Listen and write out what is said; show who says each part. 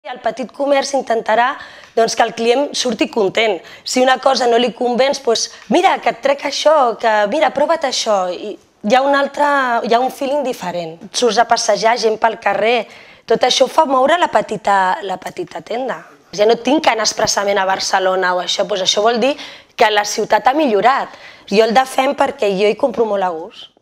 Speaker 1: El petit comerç intentarà que el client surti content. Si una cosa no li convenç, doncs mira, que et trec això, que mira, prova't això. Hi ha un feeling diferent. Surts a passejar, gent pel carrer, tot això fa moure la petita tenda. Ja no tinc que anar expressament a Barcelona o això, doncs això vol dir que la ciutat ha millorat. Jo el defenc perquè jo hi compro molt a gust.